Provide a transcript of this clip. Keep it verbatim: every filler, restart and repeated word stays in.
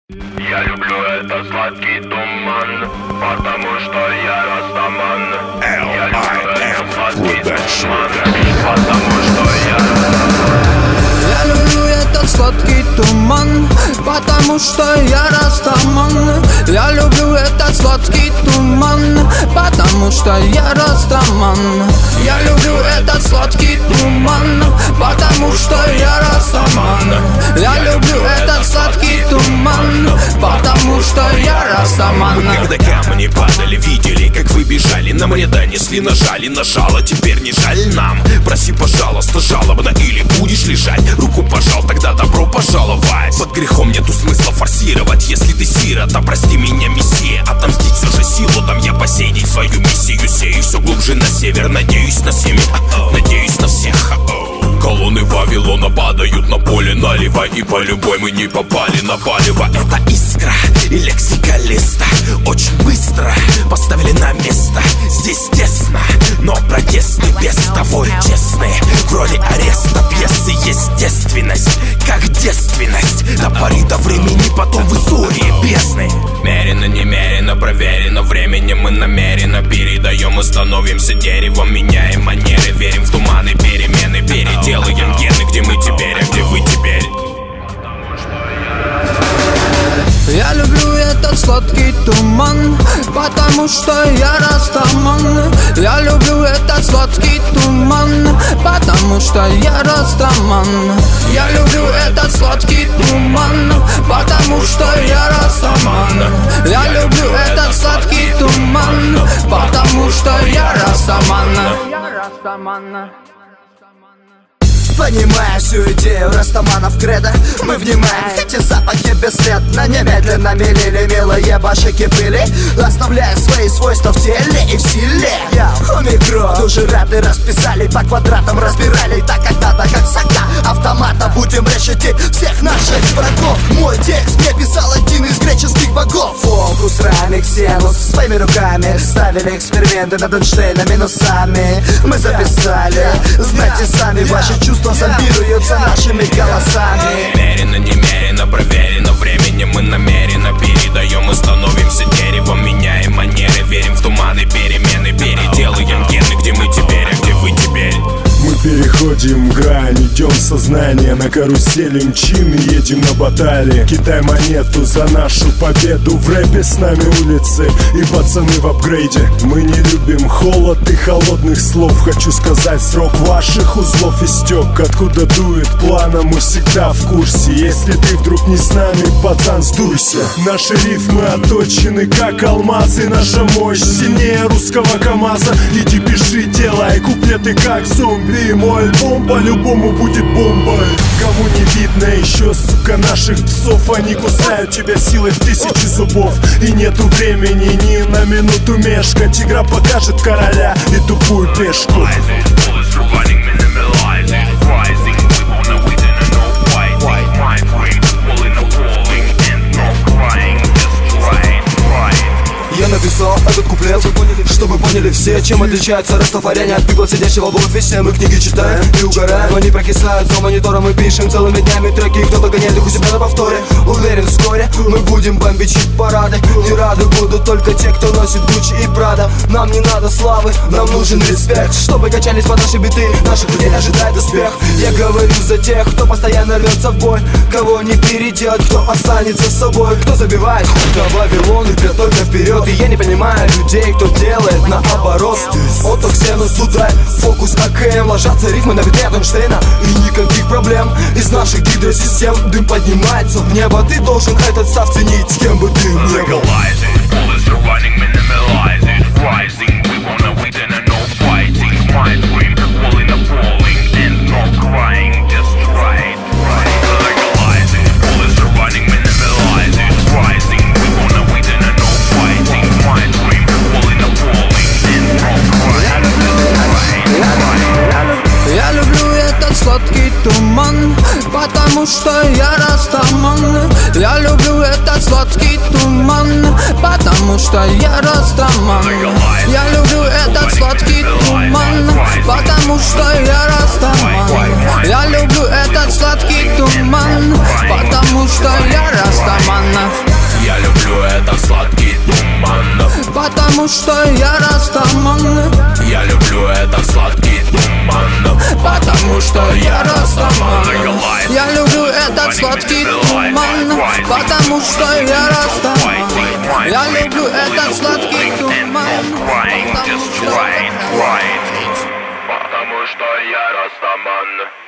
Я люблю этот сладкий туман, потому что я растаман. Я люблю этот сладкий туман, потому что я растаман. Я люблю этот сладкий туман, потому что я растаман. Я люблю этот сладкий туман, потому что я растаман. Я люблю этот сладкий туман, потому что я растаман. Я люблю этот сладкий туман, потому что я растаман. Мы когда камни падали, видели, как вы бежали. Нам ряда несли, нажали, нажало. Теперь не жаль нам, проси, пожалуйста, жалобно. Или будешь лежать, руку пожал, тогда добро пожаловать. Под грехом нету смысла форсировать. Если ты сирота, прости меня, мессия. Отомстить все же силу дам я по сей день. Свою миссию сею все глубже на север. Надеюсь на семя, надеюсь на всех. Колонны Вавилона падают на поле налево, и по любой мы не попали на палево. Это искра и лексика листа очень быстро поставили на место. Здесь тесно, но протесты без того честные. В роли ареста пьесы естественность, как девственность. До поры до времени, потом в истории бездны. Мерено, немерено, проверено временем. Мы намеренно передаем и становимся деревом. Меняем манеры, верим в туманы, перемены. Переделаем гены, где мы теперь, а где вы теперь. Я люблю этот сладкий туман, потому что я растаман. Я люблю этот сладкий туман, потому что я растаман. Я люблю этот сладкий туман, потому что я растаман. Я люблю этот сладкий туман, потому что я растаман. Понимая всю идею растаманов кредо, мы внимаем, хотя запахи бесследно немедленно мелили милые башики пыли, оставляя свои свойства в теле и в силе. Я омикрон, тоже рады расписали, по квадратам разбирали, так как надо, как сока автомата. Будем решить всех наших врагов. Мой текст мне писал один из греческих богов. Фокус, рамик, сенус, своими руками ставили эксперименты над Эйнштейном минусами. Мы записали, знайте сами, ваши чувства зомбируются нашими голосами. Намеренно, немерено, проверено временем. Мы намеренно передаем и становимся деревом. Меняем манеры, верим в туманы, перемены. Переделаем гены, где мы теперь, а где вы теперь. Мы переходим грань, идем сознание на карусели, мчим и едем на баталии. Кидай монету за нашу победу. В рэпе с нами улицы и пацаны в апгрейде. Мы не любим холод и холодных слов. Хочу сказать, срок ваших узлов истек. Откуда дует плана, мы всегда в курсе. Если ты вдруг не с нами, пацан, сдуйся. Наши рифмы отточены, как алмазы. Наша мощь сильнее русского КамАЗа. Иди пиши, делай куплеты, как зомби. И мой альбом по-любому будет бомбой. Кому не видно еще, сука, наших псов. Они кусают тебя силой в тысячи зубов. И нету времени ни на минуту мешкать. Игра покажет короля и тупую пешку. Я написал этот куплет, чтобы поняли все, чем отличается растафаряне от пипла, сидящего в офисе. Мы книги читаем и угораем, но не прокисают. За монитором мы пишем целыми днями треки. Кто-то гоняет их у себя на повторе. Уверен, вскоре мы будем бомбить хит-парады. Не рады будут только те, кто носит Гуччи и Прада. Нам не надо славы, нам нужен респект. Чтобы качались под наши биты, наших людей ожидает успех. Я говорю за тех, кто постоянно рвется в бой. Кого не переделать, кто останется с собой. Кто забивает хуй на Вавилон и прет только вперед. И я не понимаю людей, кто делает наоборот. Отто, Ксенус, туда, фокус, АКМ. Ложатся рифмы на битве Эйнштейна. И никаких проблем из наших гидросистем. Дым поднимается в небо. Ты должен этот став ценить, с кем бы ты ни был. Я люблю этот сладкий туман, потому что я растаман. Я люблю этот сладкий туман, потому что я растаман. Я люблю этот сладкий туман, потому что я растаман. Я люблю этот сладкий туман, потому что я растаман. потому что я растаман. Я люблю этот сладкий туман, Потому что я растаман. Я люблю этот сладкий туман, потому что я растаман. Я люблю этот сладкий туман, потому что я растаман. Потому что я растаман.